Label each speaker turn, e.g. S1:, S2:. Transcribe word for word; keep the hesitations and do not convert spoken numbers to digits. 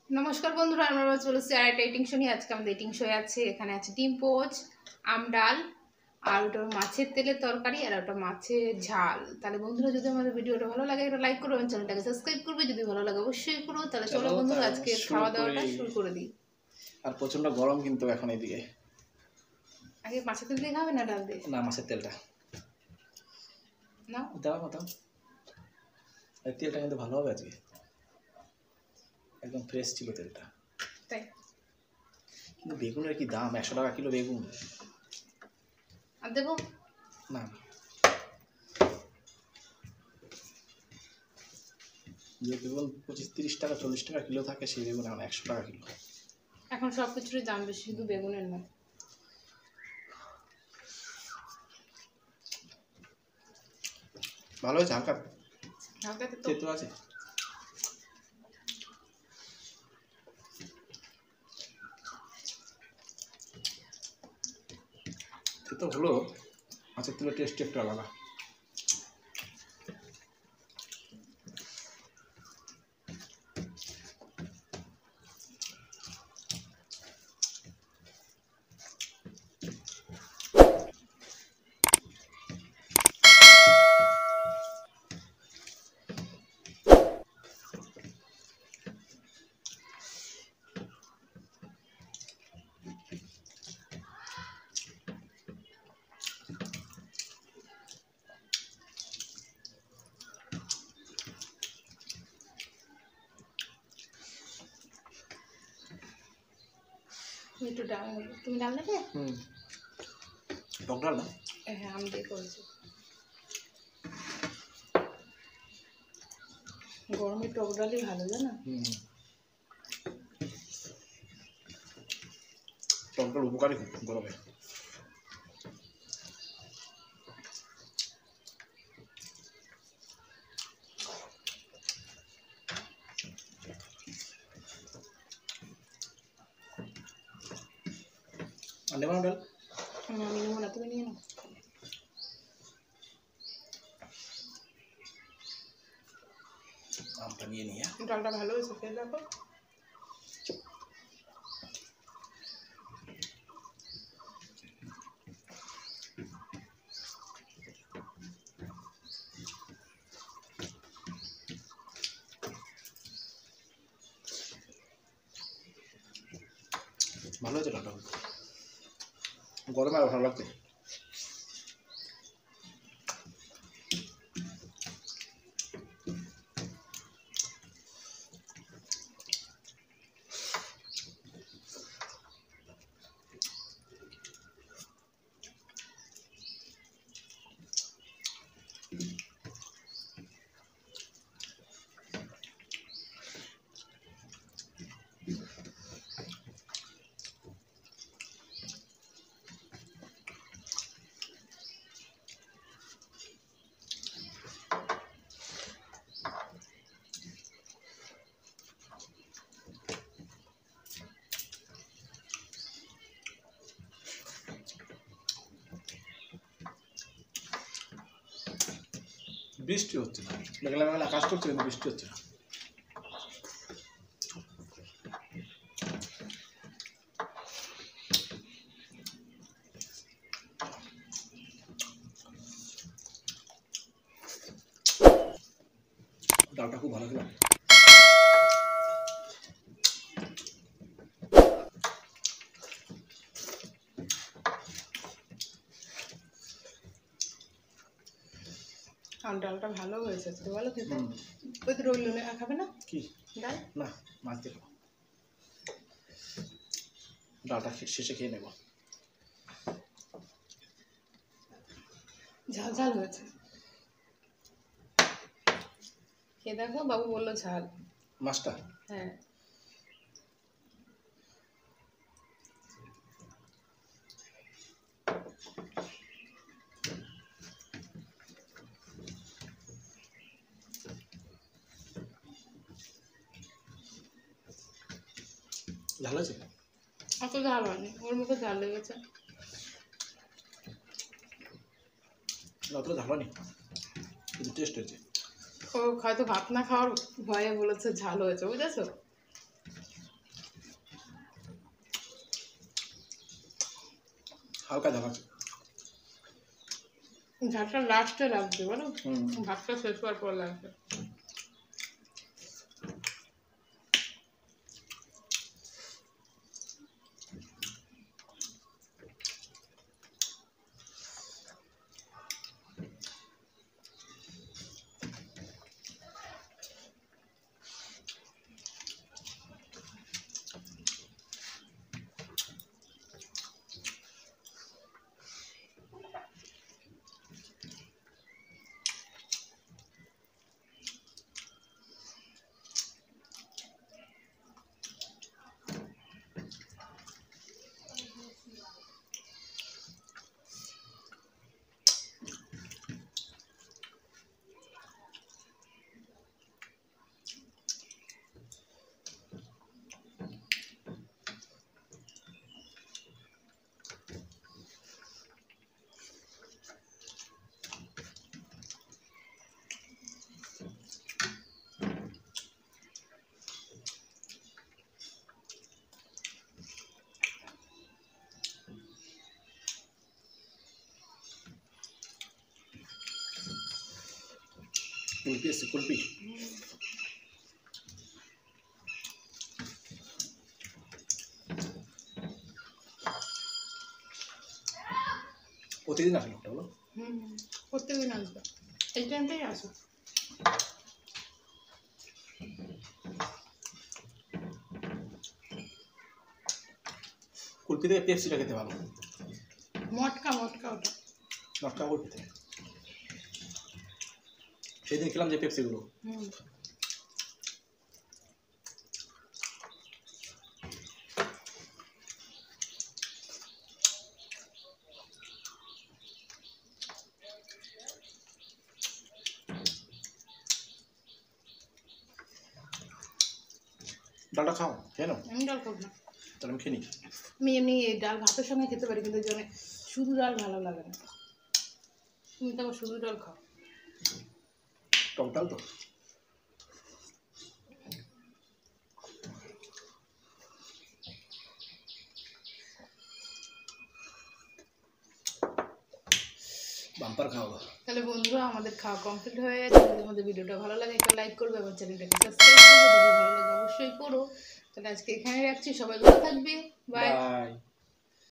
S1: নমস্কার বন্ধুরা, আমরা চলে এসেছি আর একটা ইটিং শো নিয়ে। আজকে আমাদের ইটিং শোয়ে আছে, এখানে আছে ডিম পোচ, আম ডাল, আর ওটা মাছের তেলের তরকারি, আর ওটা মাছের ঝাল। তাহলে বন্ধুরা, যদি আমাদের ভিডিওটা ভালো লাগে একটা লাইক করবেন, চ্যানেলটাকে সাবস্ক্রাইব করবে, যদি ভালো লাগে অবশ্যই করো। তাহলে চলো বন্ধুরা, আজকে খাওয়া দাওয়াটা শুরু করে দিই।
S2: আর প্রচন্ড গরম কিন্তু এখন এইদিকে।
S1: আগে মাছের তেল দিয়ে খাবে না ডাল দিয়ে?
S2: না, মাছের তেলটা
S1: না
S2: দাও দাও। এই তেলটা কিন্তু ভালো হবে আজকে, একদম ফ্রেশ ছিল তেলটা।
S1: তাই?
S2: কিন্তু বেগুনের কি দাম, একশো টাকা কিলো বেগুন।
S1: আর দেবো
S2: না, যে বেগুন পঁচিশ তিরিশ টাকা চল্লিশ টাকা কিলো থাকে, সেই বেগুন এখন একশো টাকা কিলো।
S1: এখন সব কিছুরই দাম বেশি, শুধু বেগুনের নয়।
S2: ভালো হয়েছে, হালকা
S1: হালকা
S2: তেতো আছে। তেতো হলো, মাছের তেলের টেস্ট একটু আলাদা।
S1: একটু ডাল, তুমি ডাল নেবে?
S2: হুম, টক ডাল না?
S1: হ্যাঁ, আমি দিয়ে করেছি। গরমে টক ডালই ভালো, জানো?
S2: হুম, টক ডাল উপকারী খুব গরমে। আর নেবা না ডাল?
S1: আমি নেবো না, তুমি নিয়ে নাও।
S2: আমটা নিয়ে নিয়ে
S1: ডালটা ভালো হয়েছে, খেয়ে দেখো।
S2: ভালো হয়েছে ডালটা, গরমে আরো ভালো লাগছে। বৃষ্টি হচ্ছে না, মেঘলা মেঘলা আকাশ করছে, কিন্তু বৃষ্টি হচ্ছে না। ডালটা খুব ভালো খেলাম।
S1: আর ডালটা ভালো হয়েছে, তো ভালো খেতে। ওই তো রইল না, খাবে না
S2: কি
S1: ডাল?
S2: না, মাছ দিয়ে খাবো। ডালটা শেষে খেয়ে নেব।
S1: ঝাল ঝাল হয়েছে, খেয়ে দেখো। বাবু বললো ঝাল।
S2: মাছটা?
S1: হ্যাঁ।
S2: ঝাল আছে?
S1: অত ঝাল হয়নি, ওর মুখে ঝাল লেগেছে।
S2: অতটা ঝাল হয়নি, কিন্তু টেস্ট হয়েছে।
S1: ও হয়তো ভাত না খাওয়ার ভয়ে বলেছে ঝাল হয়েছে, বুঝেছো?
S2: হালকা ঝাল আছে।
S1: ঝালটা লাস্টে লাগবে বলো,
S2: হুম
S1: ভাতটা শেষ হওয়ার পর লাগবে।
S2: কুলপি আছে কুলপি। প্রতিদিন আসে লোকটা বলো।
S1: হুম, প্রত্যেকদিন আসবে, এই টাইমটাই আসো।
S2: কুলপি থেকে পেপসিটা খেতে ভালো।
S1: মটকা মটকা ওটা।
S2: মটকা কুলপি থেকে সেদিন খেলাম যে পেপসিগুলো।
S1: হুম,
S2: ডালটা খাও, খেয়ে নাও।
S1: আমি ডাল খাবো না।
S2: তাহলে আমি খেয়ে নিই।
S1: আমি এমনি ডাল ভাতের সঙ্গে খেতে পারি, কিন্তু জনে শুধু ডাল ভালো লাগে না। তুমি তো আবার শুধু ডাল খাও।
S2: টক ডাল তো। বাম্পার খাওয়া।
S1: তাহলে বন্ধুরা আমাদের খাওয়া কমপ্লিট হয়ে গেছে। যদি আমাদের ভিডিওটা ভালো লাগে একটা লাইক করবে, আমার চ্যানেলটাকে সাবস্ক্রাইব করবে, যদি ভালো লাগে অবশ্যই করো। তাহলে আজকে এখানে রাখছি, সবাই ভালো থাকবে, বাই।
S2: বাই।